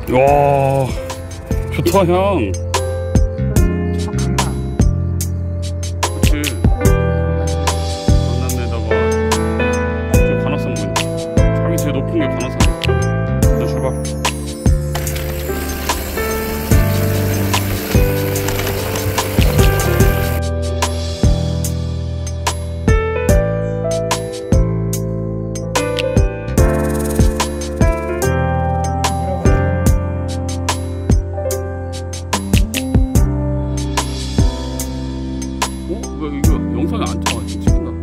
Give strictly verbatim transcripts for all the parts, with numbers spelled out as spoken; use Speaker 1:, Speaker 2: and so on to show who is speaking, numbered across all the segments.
Speaker 1: 와, 좋다 형. 그치. 전남에다가 지금 관악산 보인다. 저기 제일 높은 게 관악산. 자, 출발. 어? 왜 이거 영상이 안 찍어? 지금 찍힌다.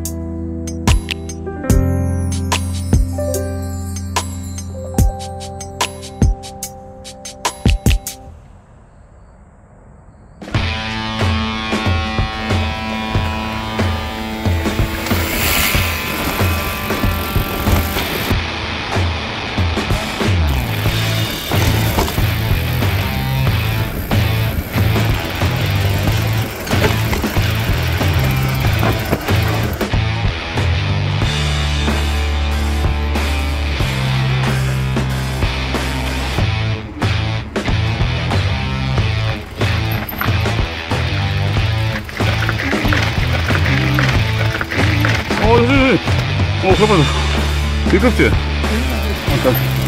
Speaker 1: 어, 선생님. 어, 가봐라. 미끄럽지? 아까.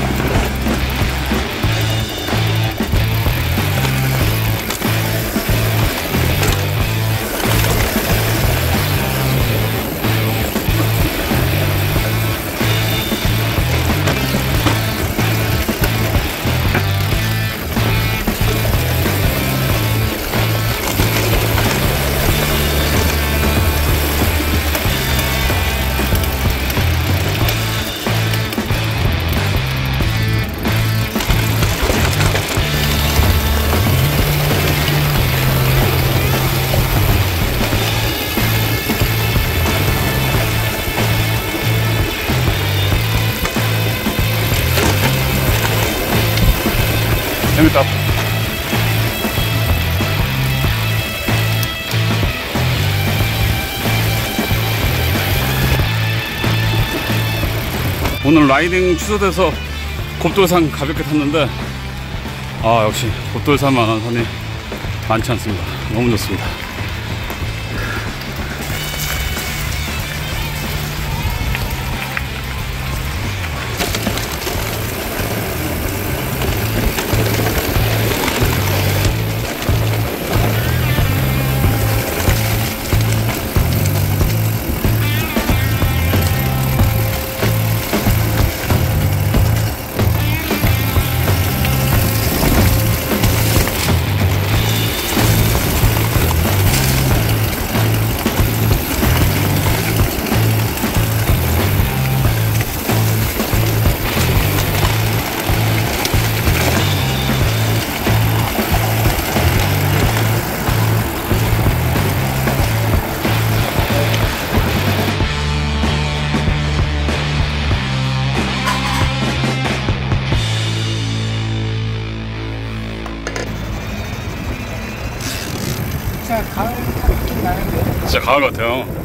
Speaker 1: 재밌다. 오늘 라이딩 취소돼서 곱돌산 가볍게 탔는데, 아 역시 곱돌산만한 산이 많지 않습니다. 너무 좋습니다.
Speaker 2: 진짜 가을 같긴 나는데.
Speaker 1: 진짜 가을 같아요.